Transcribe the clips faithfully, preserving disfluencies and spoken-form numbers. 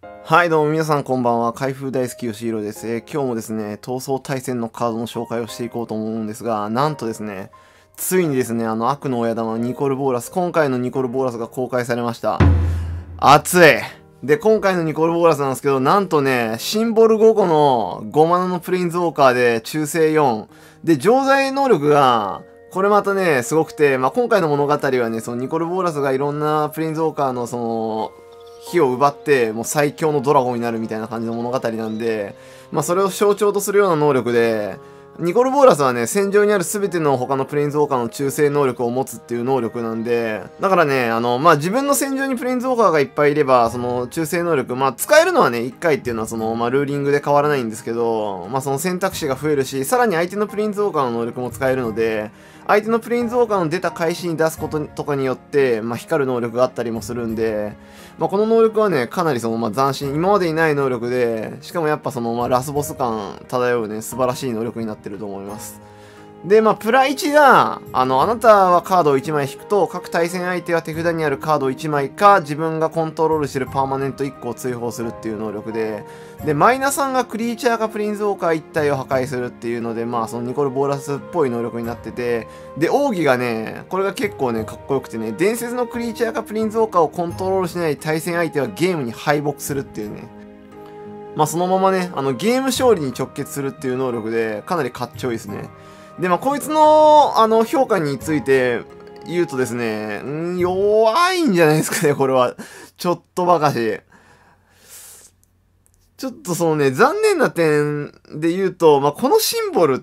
はい、どうも皆さんこんばんは。開封大好きよしひろです。えー今日もですね、闘争対戦のカードの紹介をしていこうと思うんですが、なんとですね、ついにですね、あの悪の親玉ニコル・ボーラス、今回のニコル・ボーラスが公開されました。熱い。で、今回のニコル・ボーラスなんですけど、なんとね、シンボルごこのごマナのプレインズウォーカーで中性よん。で、常在能力が、これまたね、すごくて、まあ、今回の物語はね、そのニコル・ボーラスがいろんなプレインズウォーカーのその、火を奪って、もう最強のドラゴンになるみたいな感じの物語なんで、まあそれを象徴とするような能力で、ニコル・ボーラスはね、戦場にある全ての他のプレインズウォーカーの中性能力を持つっていう能力なんで、だからね、あの、まあ、自分の戦場にプレインズウォーカーがいっぱいいれば、その中性能力、まあ、使えるのはね、いっかいっていうのはその、まあ、ルーリングで変わらないんですけど、まあ、その選択肢が増えるし、さらに相手のプレインズウォーカーの能力も使えるので、相手のプレインズウォーカーの出た開始に出すこととかによって、まあ、光る能力があったりもするんで、まあ、この能力はね、かなりその、まあ、斬新、今までにない能力で、しかもやっぱその、まあ、ラスボス感漂うね、素晴らしい能力になってると思います。で、まあ、プラいちが、あの、あなたはカードをいちまい引くと、各対戦相手は手札にあるカードをいちまいか、自分がコントロールしてるパーマネントいっこを追放するっていう能力で、で、マイナさんがクリーチャーかプリンズウォーカーいち体を破壊するっていうので、まあ、そのニコル・ボーラスっぽい能力になってて、で、奥義がね、これが結構ね、かっこよくてね、伝説のクリーチャーかプリンズウォーカーをコントロールしない対戦相手はゲームに敗北するっていうね。まあ、そのままね、あの、ゲーム勝利に直結するっていう能力で、かなりかっちょいいですね。で、まあ、こいつの、あの、評価について言うとですね、ん弱いんじゃないですかね、これは。ちょっとばかし。ちょっとそのね、残念な点で言うと、まあ、このシンボルって、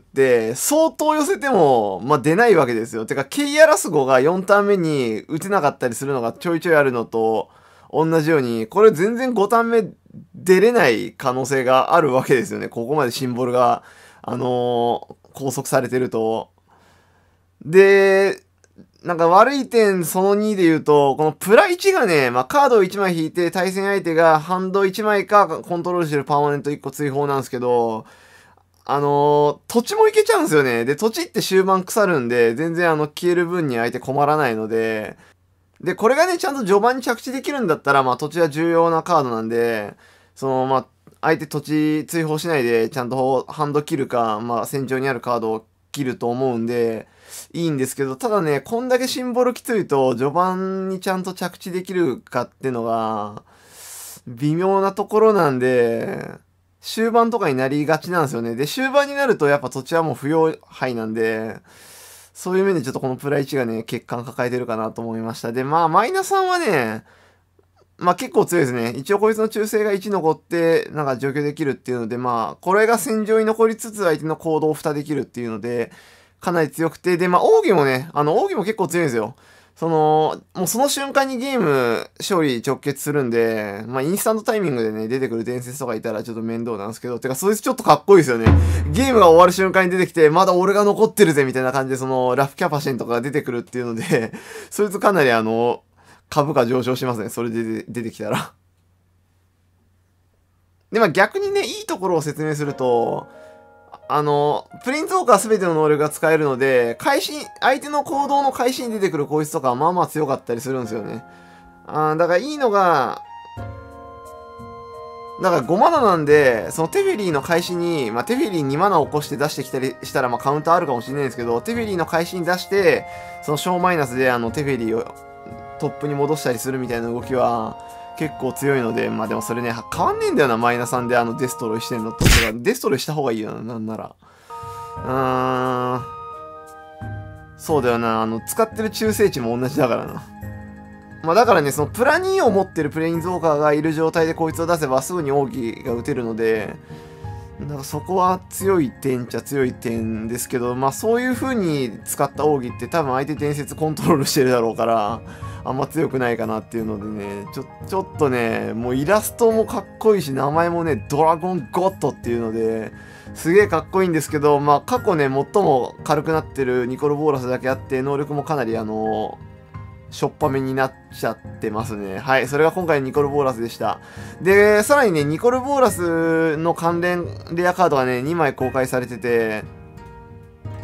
相当寄せても、まあ、出ないわけですよ。てか、ケイアラスゴがよんターン目に打てなかったりするのがちょいちょいあるのと、同じように、これ全然ごターン目出れない可能性があるわけですよね。ここまでシンボルが、あのー拘束されてると。で、なんか悪い点そのにで言うと、このプラいちがね、まあ、カードをいちまい引いて対戦相手がハンドいちまいかコントロールしてるパーマネントいっこ追放なんですけど、あのー土地もいけちゃうんですよね。で、土地って終盤腐るんで、全然あの消える分に相手困らないので、で、これがね、ちゃんと序盤に着地できるんだったら、まあ土地は重要なカードなんで、その、まあ、相手土地追放しないで、ちゃんとハンド切るか、まあ戦場にあるカードを切ると思うんで、いいんですけど、ただね、こんだけシンボルきついと、序盤にちゃんと着地できるかってのが、微妙なところなんで、終盤とかになりがちなんですよね。で、終盤になるとやっぱ土地はもう不要範囲なんで、そういう面でちょっとこのプラいちがね、欠陥抱えてるかなと思いました。で、まあ、マイナさんはね、まあ結構強いですね。一応こいつの忠誠がいち残って、なんか除去できるっていうので、まあ、これが戦場に残りつつ相手の行動を蓋できるっていうので、かなり強くて、で、まあ、奥義もね、あの、奥義も結構強いんですよ。その、もうその瞬間にゲーム勝利直結するんで、まあ、インスタントタイミングでね、出てくる伝説とかいたらちょっと面倒なんですけど、てか、そいつちょっとかっこいいですよね。ゲームが終わる瞬間に出てきて、まだ俺が残ってるぜ、みたいな感じで、その、ラフキャパシェンとかが出てくるっていうので、そいつかなりあの、株価上昇しますね。それで出てきたら。で、まあ逆にね、いいところを説明すると、あの、プリンズウォーカー全ての能力が使えるので、開始、相手の行動の開始に出てくるこいつとかはまあまあ強かったりするんですよね。あーだからいいのが、だからごマナなんで、そのテフェリーの開始に、まあ、テフェリーにマナを起こして出してきたりしたら、まあ、カウンターあるかもしれないんですけど、テフェリーの開始に出して、その小マイナスであのテフェリーをトップに戻したりするみたいな動きは、結構強いので、まあでもそれね、変わんねえんだよな、マイナさんであのデストロイしてんのと。デストロイした方がいいよな、なんなら。うーん。そうだよな、あの、使ってる中性値も同じだからな。まあだからね、そのプラにを持ってるプレインズウォーカーがいる状態でこいつを出せばすぐに奥義が打てるので、だからそこは強い点っちゃ強い点ですけど、まあそういう風に使った奥義って多分相手伝説コントロールしてるだろうから、あんま強くないかなっていうのでね、ちょ、ちょっとね、もうイラストもかっこいいし、名前もね、ドラゴンゴッドっていうので、すげえかっこいいんですけど、まあ過去ね、最も軽くなってるニコル・ボーラスだけあって、能力もかなりあの、しょっぱめになっちゃってますね。はい。それが今回のニコル・ボーラスでした。で、さらにね、ニコル・ボーラスの関連レアカードがね、にまい公開されてて、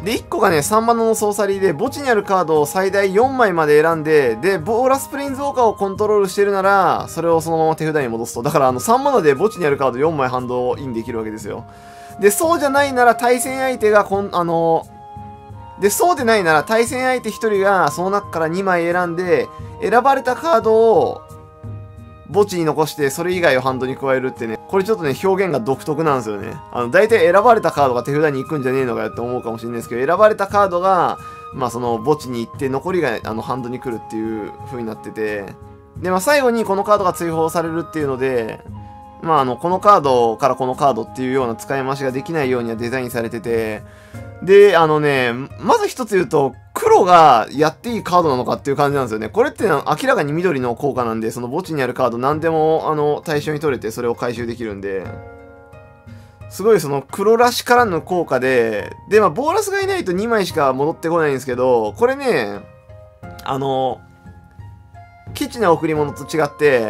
で、いっこがね、さんマナのソーサリーで、墓地にあるカードを最大よんまいまで選んで、で、ボーラスプレインズウォーカーをコントロールしてるなら、それをそのまま手札に戻すと。だから、あの、さんマナで墓地にあるカードよんまいハンドインできるわけですよ。で、そうじゃないなら、対戦相手がこん、あの、で、そうでないなら、対戦相手ひとりが、その中からにまい選んで、選ばれたカードを、墓地に残して、それ以外をハンドに加えるってね、これちょっとね、表現が独特なんですよね。あの、大体選ばれたカードが手札に行くんじゃねえのかよって思うかもしれないですけど、選ばれたカードが、まあその墓地に行って、残りがあのハンドに来るっていう風になってて、で、まあ最後にこのカードが追放されるっていうので、まああの、このカードからこのカードっていうような使い回しができないようにはデザインされてて、で、あのね、まず一つ言うと、黒がやっていいカードなのかっていう感じなんですよね。これって明らかに緑の効果なんで、その墓地にあるカード何でもあの対象に取れてそれを回収できるんで、すごいその黒らしからぬ効果で、で、まあボーラスがいないとにまいしか戻ってこないんですけど、これね、あの、ケチな贈り物と違って、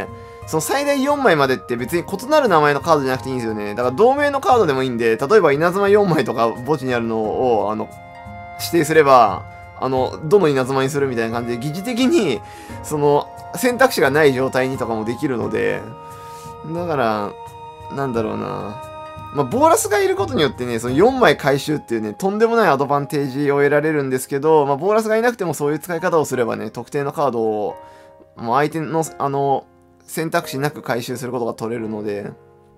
その最大よんまいまでって別に異なる名前のカードじゃなくていいんですよね。だから同名のカードでもいいんで、例えば稲妻よんまいとか墓地にあるのを、あの、指定すれば、あの、どの稲妻にするみたいな感じで、疑似的に、その、選択肢がない状態にとかもできるので、だから、なんだろうな。まあ、ボーラスがいることによってね、そのよんまい回収っていうね、とんでもないアドバンテージを得られるんですけど、まあ、ボーラスがいなくてもそういう使い方をすればね、特定のカードを、もう相手の、あの、選択肢なく回収することが取れるので、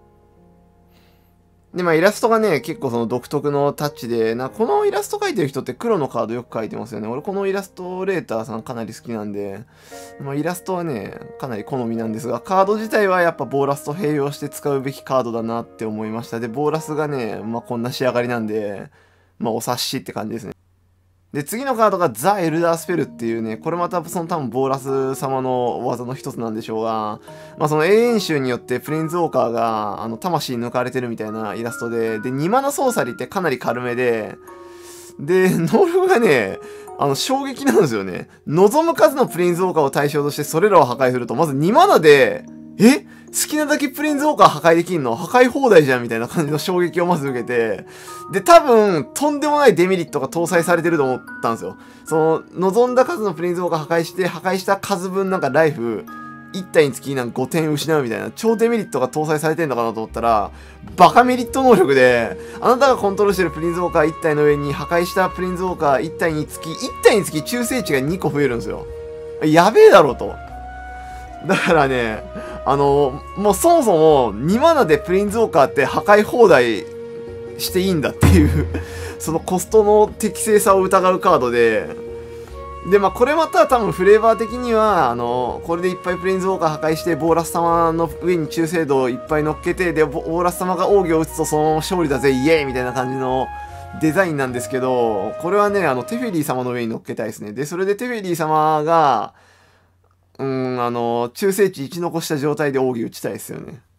で、まあイラストがね、結構その独特のタッチで、な、このイラスト描いてる人って黒のカードよく描いてますよね。俺このイラストレーターさんかなり好きなんで、まあイラストはね、かなり好みなんですが、カード自体はやっぱボーラスと併用して使うべきカードだなって思いました。で、ボーラスがね、まあこんな仕上がりなんで、まあお察しって感じですね。で、次のカードがザ・エルダースペルっていうね、これまたその多分ボーラス様の技の一つなんでしょうが、まあその永遠集によってプレインズウォーカーが、あの、魂抜かれてるみたいなイラストで、で、にマナソーサリーってかなり軽めで、で、能力がね、あの、衝撃なんですよね。望む数のプレインズウォーカーを対象としてそれらを破壊すると、まずにマナで、え好きなだけプレインズウォーカー破壊できんの破壊放題じゃんみたいな感じの衝撃をまず受けて、で、多分、とんでもないデメリットが搭載されてると思ったんですよ。その、望んだ数のプレインズウォーカー破壊して、破壊した数分なんかライフ、いち体につきなんかごてん失うみたいな超デメリットが搭載されてんのかなと思ったら、バカメリット能力で、あなたがコントロールしてるプレインズウォーカーいち体の上に破壊したプレインズウォーカーいち体につき、いち体につき中性値がにこ増えるんですよ。やべえだろと。だからね、あの、もうそもそもにマナでプレインズウォーカーって破壊放題していいんだっていうそのコストの適正さを疑うカードで、で、まあこれまた多分フレーバー的には、あの、これでいっぱいプレインズウォーカー破壊して、ボーラス様の上に中精度をいっぱい乗っけて、で、ボーラス様が奥義を打つとそのまま勝利だぜ、イエーイみたいな感じのデザインなんですけど、これはね、あの、テフェリー様の上に乗っけたいですね。で、それでテフェリー様が、うーん、あの、中性値いち残した状態で奥義打ちたいですよね。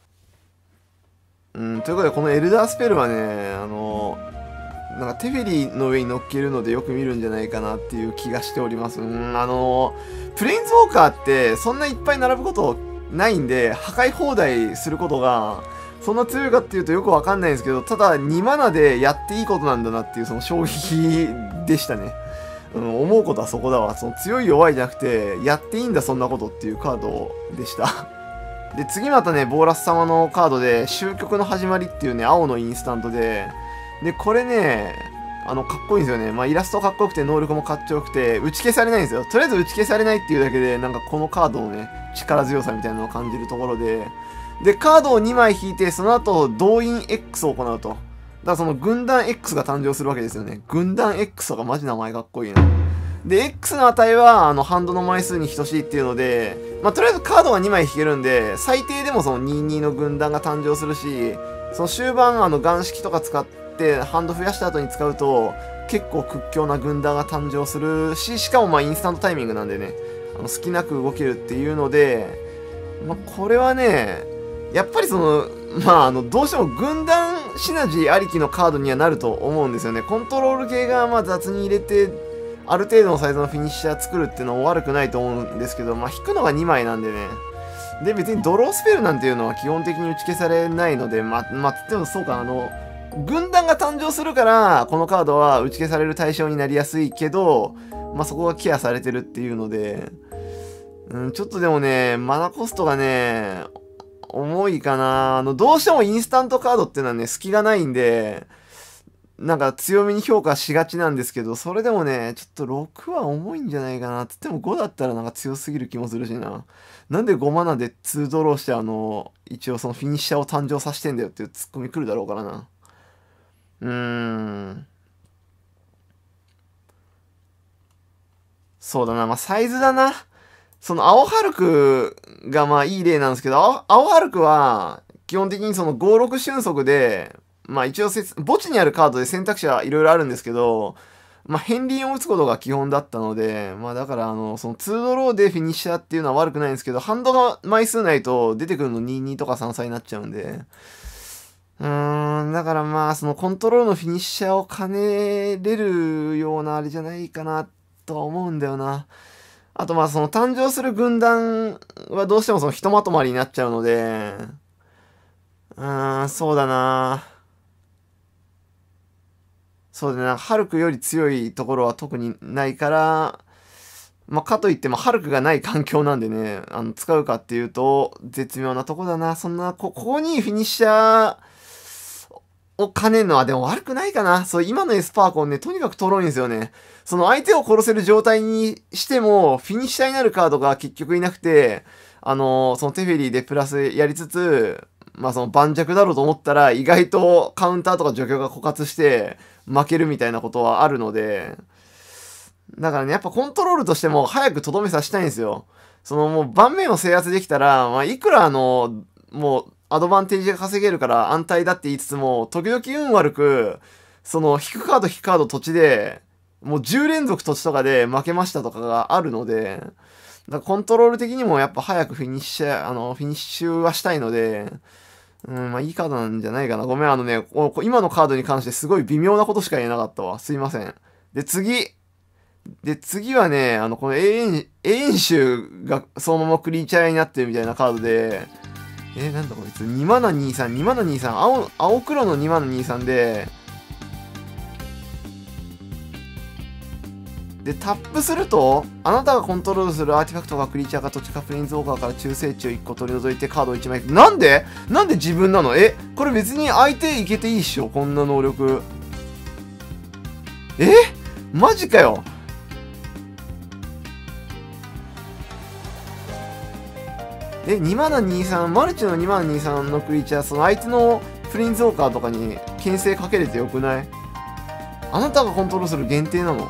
うん、ということで、このエルダースペルはね、あの、なんかテフェリーの上に乗っけるのでよく見るんじゃないかなっていう気がしております。うん、あの、プレインズウォーカーってそんないっぱい並ぶことないんで、破壊放題することが、そんな強いかっていうとよくわかんないんですけど、ただにマナでやっていいことなんだなっていうその衝撃でしたね。うん、思うことはそこだわ。その強い弱いじゃなくて、やっていいんだそんなことっていうカードでした。で、次またね、ボーラス様のカードで、終局の始まりっていうね、青のインスタントで、で、これね、あの、かっこいいんですよね。まあ、イラストかっこよくて、能力もかっちょよくて、打ち消されないんですよ。とりあえず打ち消されないっていうだけで、なんかこのカードのね、力強さみたいなのを感じるところで、で、カードをにまい引いて、その後、動員 X を行うと。だからその軍団 X が誕生するわけですよね。軍団 X とかマジ名前かっこいいな。で、X の値は、あの、ハンドの枚数に等しいっていうので、まあ、とりあえずカードがにまい引けるんで、最低でもそのにじゅうにの軍団が誕生するし、その終盤、あの、岩式とか使って、ハンド増やした後に使うと、結構屈強な軍団が誕生するし、しかもまあ、インスタントタイミングなんでね、あの、好きなく動けるっていうので、まあ、これはね、やっぱりその、まあ、あの、どうしても軍団シナジーありきのカードにはなると思うんですよね。コントロール系がまあ雑に入れて、ある程度のサイズのフィニッシャー作るっていうのも悪くないと思うんですけど、まあ、引くのがにまいなんでね。で、別にドロースペルなんていうのは基本的に打ち消されないので、ま、まあ、つってもそうか、あの、 軍団が誕生するから、このカードは打ち消される対象になりやすいけど、まあ、そこがケアされてるっていうので、うん、ちょっとでもね、マナコストがね、重いかな。あの、どうしてもインスタントカードっていうのはね、隙がないんで、なんか強めに評価しがちなんですけど、それでもね、ちょっとろくは重いんじゃないかな。つってもごだったらなんか強すぎる気もするしな。なんでごマナでにドローしてあの、一応そのフィニッシャーを誕生させてんだよっていうツッコミ来るだろうからな。うーん。そうだな。まあ、サイズだな。その、青ハルクがまあいい例なんですけど、青青ハルクは、基本的にそのごろく瞬速で、まあ一応せつ、墓地にあるカードで選択肢はいろいろあるんですけど、まあ片鱗を打つことが基本だったので、まあだからあの、そのにドローでフィニッシャーっていうのは悪くないんですけど、ハンドが枚数ないと出てくるのにじゅうにとかさんさいになっちゃうんで、うーん、だからまあそのコントロールのフィニッシャーを兼ねれるようなあれじゃないかなとは思うんだよな。あとまあその誕生する軍団はどうしてもそのひとまとまりになっちゃうので、うーん、そうだな。そうだな、ハルクより強いところは特にないから、まあ、かといっても、ハルクがない環境なんでね、あの、使うかっていうと、絶妙なとこだな。そんな、こ、ここにフィニッシャーを兼ねるのはでも悪くないかな。そう、今のエスパーコンね、とにかくとろいんですよね。その相手を殺せる状態にしても、フィニッシャーになるカードが結局いなくて、あのそのテフェリーでプラスやりつつ、まあその盤石だろうと思ったら、意外とカウンターとか除去が枯渇して、負けるみたいなことはあるので、だからね、やっぱコントロールとしても早くとどめさせたいんですよ。そのもう盤面を制圧できたら、まあいくらあの、もうアドバンテージが稼げるから安泰だって言いつつも、時々運悪く、その引くカード引くカード土地で、もうじゅう連続土地とかで負けましたとかがあるので、だからコントロール的にもやっぱ早くフィニッシュ、あの、フィニッシュはしたいので、うん、まあいいカードなんじゃないかな。ごめん、あのね、今のカードに関してすごい微妙なことしか言えなかったわ。すいません。で、次。で、次はね、あの、この永遠、永遠種がそのままクリーチャーになってるみたいなカードで、えー、なんだこいつ、にマナにじゅうさん、にマナにじゅうさん、青、青黒のにマナにじゅうさんで、で、タップすると、あなたがコントロールするアーティファクトがクリーチャーか土地かプレインズウォーカーから中性値をいっこ取り除いてカードをいちまい。なんでなんで自分なの？えこれ別に相手いけていいっしょこんな能力。えマジかよ。え、にマナにじゅうさん、マルチのにマナにじゅうさんのクリーチャー、その相手のプレインズウォーカーとかに牽制かけれてよくない？あなたがコントロールする限定なの？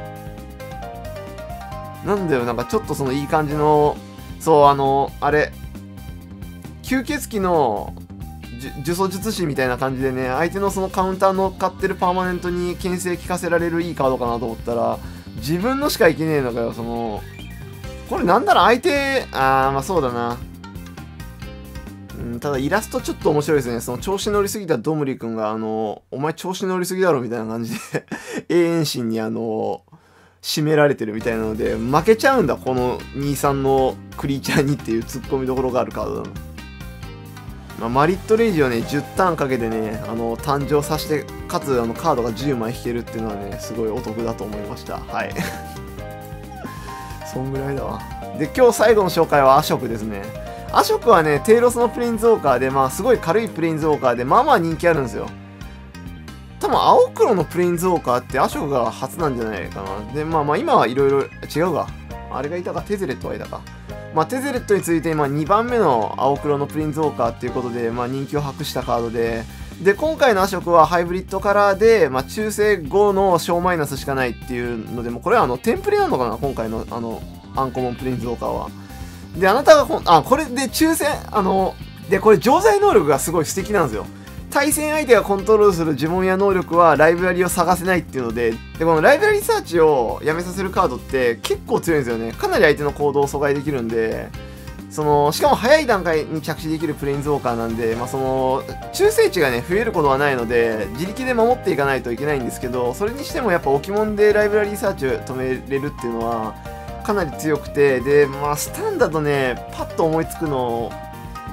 なんだよ、なんかちょっとそのいい感じの、そう、あの、あれ、吸血鬼の呪詛術師みたいな感じでね、相手のそのカウンター乗っかってるパーマネントに牽制効かせられるいいカードかなと思ったら、自分のしかいけねえのかよ、その、これなんなら相手、あー、まあそうだな。うん、ただイラストちょっと面白いですね。その調子乗りすぎたドムリ君が、あの、お前調子乗りすぎだろみたいな感じで永遠心にあの、締められてるみたいなので、負けちゃうんだ、このにじゅうさんのクリーチャーにっていうツッコミどころがあるカードだな。まあ、マリットレイジをね、じゅうターンかけてね、あの、誕生させて、かつ、あの、カードがじゅうまい引けるっていうのはね、すごいお得だと思いました。はい。そんぐらいだわ。で、今日最後の紹介はアショクですね。アショクはね、テイロスのプレインズウォーカーで、まあ、すごい軽いプレインズウォーカーで、まあまあ人気あるんですよ。多分、青黒のプレインズウォーカーってアショクが初なんじゃないかな。で、まあまあ、今はいろいろ違うが。あれがいたか、テゼレットはいたか。まあ、テゼレットについて、まあ、にばんめの青黒のプレインズウォーカーっていうことで、まあ、人気を博したカードで、で、今回のアショクはハイブリッドカラーで、まあ、中性ごの小マイナスしかないっていうので、もうこれはあの、テンプレなのかな今回の、あの、アンコモンプレインズウォーカーは。で、あなたがほん、あ、これで抽選、あの、で、これ常在能力がすごい素敵なんですよ。対戦相手がコントロールする呪文や能力はライブラリを探せないっていうので、で、このライブラリサーチをやめさせるカードって結構強いんですよね。かなり相手の行動を阻害できるんで、その、しかも早い段階に着地できるプレインズウォーカーなんで、まあ、その、中性値がね、増えることはないので、自力で守っていかないといけないんですけど、それにしてもやっぱ置物でライブラリサーチを止めれるっていうのは、かなり強くて、で、まあ、スタンだとね、パッと思いつくの、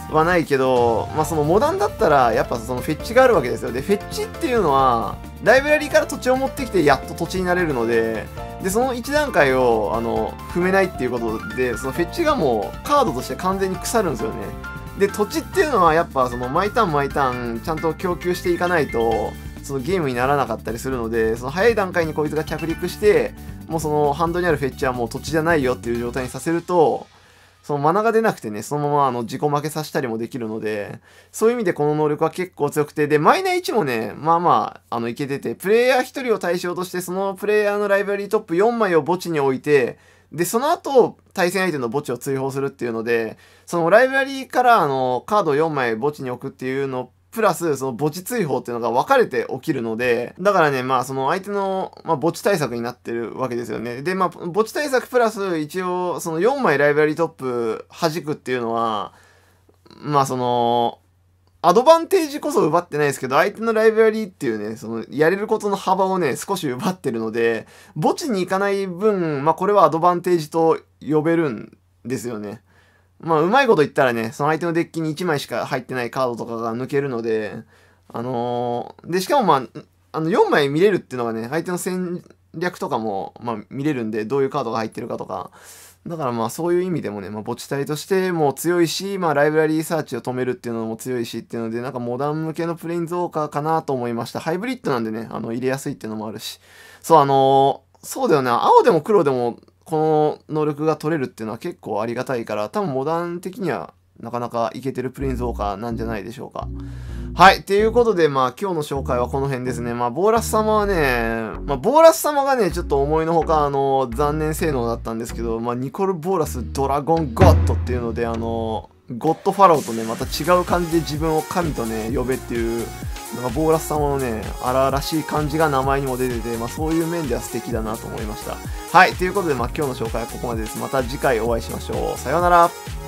はないけど、まあそのモダンだったらやっぱそのフェッチがあるわけですよ。で、フェッチっていうのは、ライブラリーから土地を持ってきてやっと土地になれるので、で、その一段階を、あの、踏めないっていうことで、そのフェッチがもうカードとして完全に腐るんですよね。で、土地っていうのはやっぱその毎ターン毎ターンちゃんと供給していかないと、そのゲームにならなかったりするので、その早い段階にこいつが着陸して、もうそのハンドにあるフェッチはもう土地じゃないよっていう状態にさせると、そのマナが出なくてね、そのままあの自己負けさせたりもできるので、そういう意味でこの能力は結構強くて、で、マイナいちもね、まあまあ、あの、いけてて、プレイヤーひとりを対象として、そのプレイヤーのライブラリートップよんまいを墓地に置いて、で、その後、対戦相手の墓地を追放するっていうので、そのライブラリーからあの、カードをよんまい墓地に置くっていうのプラス、その墓地追放っていうのが分かれて起きるので、だからね、まあその相手の、まあ、墓地対策になってるわけですよね。で、まあ墓地対策プラス一応、そのよんまいライブラリートップ弾くっていうのは、まあその、アドバンテージこそ奪ってないですけど、相手のライブラリーっていうね、その、やれることの幅をね、少し奪ってるので、墓地に行かない分、まあこれはアドバンテージと呼べるんですよね。まあ、うまいこと言ったらね、その相手のデッキにいちまいしか入ってないカードとかが抜けるので、あのー、で、しかもまあ、あの、よんまい見れるっていうのがね、相手の戦略とかも、まあ、見れるんで、どういうカードが入ってるかとか。だからまあ、そういう意味でもね、まあ、墓地隊としても強いし、まあ、ライブラリーサーチを止めるっていうのも強いしっていうので、なんかモダン向けのプレインズウォーカーかなと思いました。ハイブリッドなんでね、あの、入れやすいっていうのもあるし。そう、あのー、そうだよね、青でも黒でも、この能力が取れるっていうのは結構ありがたいから、多分モダン的にはなかなかいけてるプレインズウォーカーなんじゃないでしょうか。はい。ということで、まあ今日の紹介はこの辺ですね。まあボーラス様はね、まあボーラス様がね、ちょっと思いのほか、あの、残念性能だったんですけど、まあニコル・ボーラス・ドラゴン・ゴッドっていうので、あの、ゴッドファローとね、また違う感じで自分を神とね、呼べっていう、なんかボーラス様のね、荒々しい感じが名前にも出てて、まあそういう面では素敵だなと思いました。はい。ということで、まあ今日の紹介はここまでです。また次回お会いしましょう。さようなら。